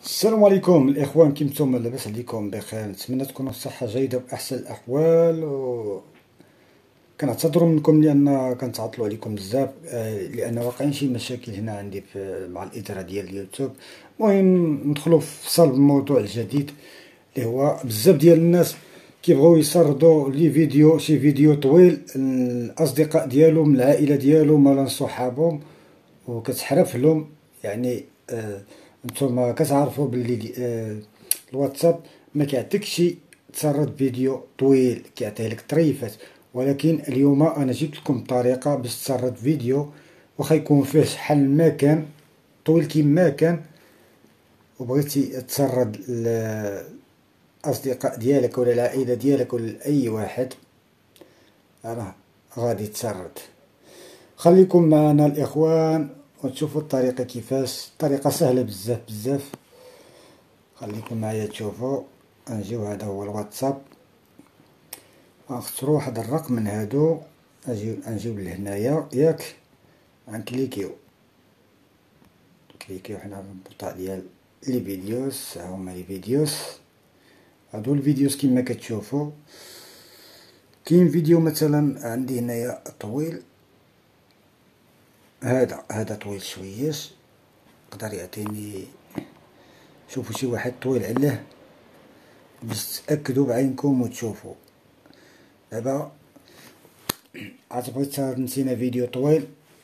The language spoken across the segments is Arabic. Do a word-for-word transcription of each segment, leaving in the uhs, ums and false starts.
السلام عليكم الاخوان، كي نتوما لاباس عليكم بخير؟ نتمنى تكونوا بصحه جيده وباحسن الاحوال. و كنعتذروا منكم لان كنتعطلوا عليكم بزاف، آه، لان واقعين شي مشاكل هنا عندي في مع الاداره ديال اليوتيوب. المهم ندخلوا في صلب الموضوع الجديد اللي هو بزاف ديال الناس كيبغيو يسردوا لي فيديو، شي فيديو طويل، الاصدقاء ديالهم، العائله ديالهم ولا صحابهم، وكتحرف لهم. يعني آه نتوما كتعرفوا باللي آه الواتساب ما كيعطيكش تسرد فيديو طويل، كيعطيه لك طريفات. ولكن اليوم انا جبت لكم طريقه باش تسرد فيديو واخا يكون فيه شحال ما كان طويل كيما كان، وبغيتي تسرد الاصدقاء ديالك ولا العائله ديالك ولا اي واحد، راه غادي تسرد. خليكم معنا الاخوان وتشوفوا الطريقه كيفاش. طريقه سهله بزاف بزاف، خليكم معايا تشوفوا. نجيو، هذا هو الواتساب، غنختاروا واحد الرقم من هادو، نجيو نجيو لهنايا ياك، غنكليكيو كليكيو حنا في البورطال ديال لي فيديوس. ها هما لي فيديوس، هادو الفيديوس كيما كتشوفوا. كاين فيديو مثلا عندي هنايا طويل، هذا هذا طويل شويش، يقدر يعطيني. شوفوا شي واحد طويل عليه باش تاكدوا بعينكم وتشوفوا. دابا عتبغي تسرد نسينا فيديو طويل،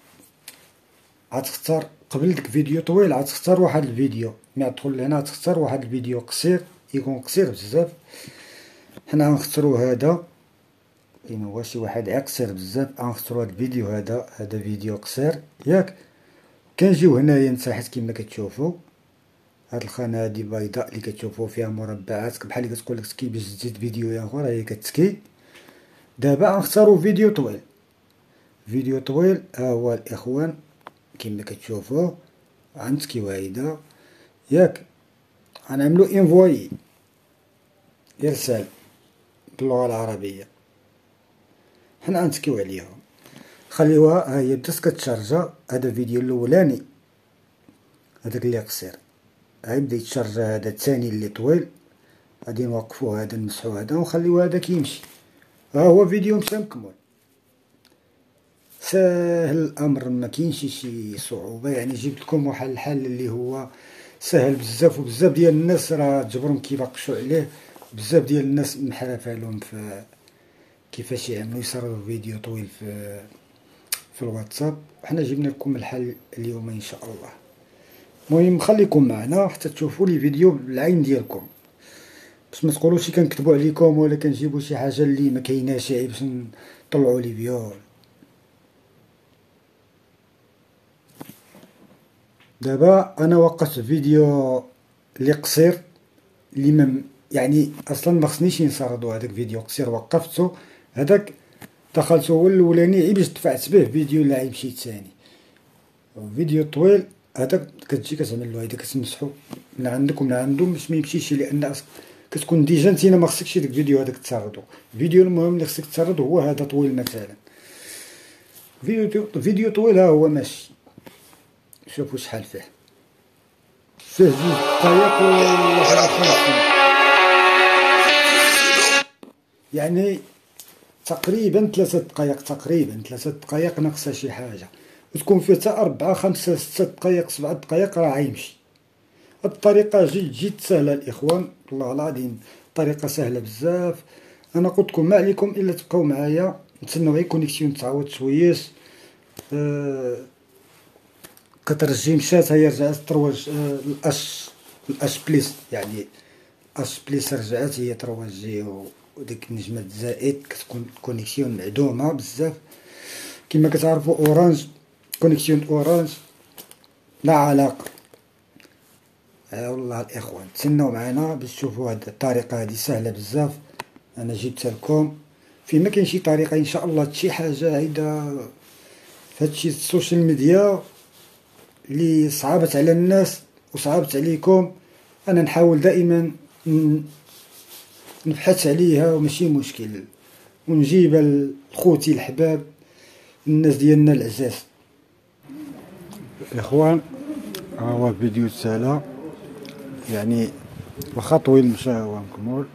غتختار قبل ديك فيديو طويل غتختار واحد الفيديو، ملي تدخل لهنا تختار واحد الفيديو قصير، يكون قصير بزاف. حنا غنختارو هذا، كاين هو شي واحد قصير بزاف، غنختارو هاد الفيديو هذا. هذا فيديو قصير ياك. كنجيو هنايا لتحت كما كتشوفوا، هاد الخانه هادي بيضاء اللي كتشوفوا فيها مربعات بحال اللي كتقول لك تسكي باش تزيد فيديو اخر، هي كتسكي. دابا غنختاروا فيديو طويل. فيديو طويل ها هو الاخوان كما كتشوفوا، غنسكيو هيدا ياك. غنعملو انفوي، ارسال باللغه العربيه. حنا غنسكيو عليهم، خليوها ها هي بدات كتشارجا. هذا الفيديو الاولاني هذاك اللي قصير، هاي بدا يتشارجا. هذا الثاني اللي طويل غادي نوقفو هذا، نمسحو هذا ونخليو هذا كيمشي. ها هو فيديو مشى مكمل. ساهل الامر، ما كاينش شي صعوبه. يعني جبت لكم واحد الحل اللي هو سهل بزاف، وبزاف ديال الناس راه تجبرهم كيبقشوا عليه. بزاف ديال الناس محرفه لهم في كيفاش يعملوا يسردوا فيديو طويل في في الواتساب. حنا جبنا لكم الحل اليوم ان شاء الله. المهم خليكم معنا حتى تشوفوا لي فيديو بالعين ديالكم، باش ما تقولوش كنكتبوا عليكم ولا كنجيبوا شي حاجه اللي ما كايناش باش نطلعوا لي فيو. دابا انا وقفت فيديو اللي قصير، اللي ما يعني اصلا ما خصنيش نسردو. هذاك فيديو قصير وقفتو، هذاك دخلتو هو الاولاني غير باش دفعت به فيديو اللي غيمشي ثاني. فيديو طويل هذاك كتجي كتعمل له هيدا، كتمسحو من عندك ومن عندهم باش ما يمشيش، لان كتكون ديجا نتينا ما خصكش داك الفيديو هذاك تسردو. الفيديو المهم اللي خصك تسرد هو هذا طويل مثلا. فيديو فيديو طويل ها هو ماشي. شوفوا شحال فيه، فيه جوج دقايق وواحد وخمسين، يعني تقريبا ثلاثة دقايق، تقريبا ثلاثة دقايق ناقصة شي حاجة. وتكون فيه حتى أربعة خمسة ستة دقايق سبعة دقايق راه غيمشي. هاد الطريقة جد جد سهلة الإخوان، والله العظيم طريقة سهلة بزاف. أنا قلتلكم ما عليكم إلا تبقاو معايا، نتسناو غير كونيكسيون تعاود شويش. أه كترجي مشات، هي رجعت تروج. أه الأش الأش بليس، يعني أش بليس رجعت هي تروجي، وديك النجمة زائد كتكون كونيكسيون معدومة بزاف. كما كتعرفوا أورانج، كونيكسيون أورانج لا علاقة. ها والله الإخوان تسناو معنا باش تشوفوا هاد الطريقة هادي سهلة بزاف. أنا جبتها لكم. فين ما كاين شي طريقة إن شاء الله شي حاجة هيدا في هادشي السوشيال ميديا اللي صعبت على الناس وصعبت عليكم، أنا نحاول دائما نبحث عليها وماشي مشكل، ونجيب لخوتي الحباب، الناس ديالنا العزاز. الاخوان ها هو فيديو تسالا، يعني واخا طويل مشى هو مكمول.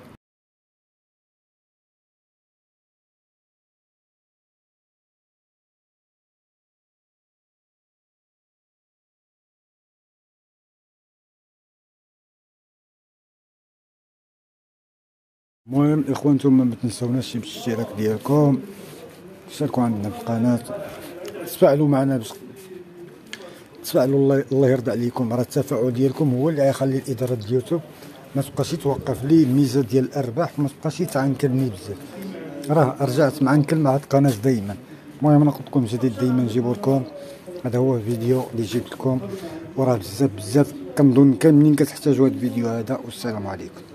المهم الاخوان نتوما ما تنساوناش بالاشتراك ديالكم، تشاركوا عندنا في القناه، تفاعلوا معنا باش تفاعلوا. الله الله يرضى عليكم، راه التفاعل ديالكم هو اللي غيخلي الاداره ديال اليوتيوب ما تبقاش توقف لي الميزه ديال الارباح، ما تبقاش تعنكرني بزاف. راه رجعت معنكل مع هاد القناه دائما. المهم ناخذكم جديد دائما نجيبو لكم. هذا هو فيديو اللي جبت لكم، وراه بزاف بزاف كنظن كاملين كتحتاجوا هاد الفيديو هذا. والسلام عليكم.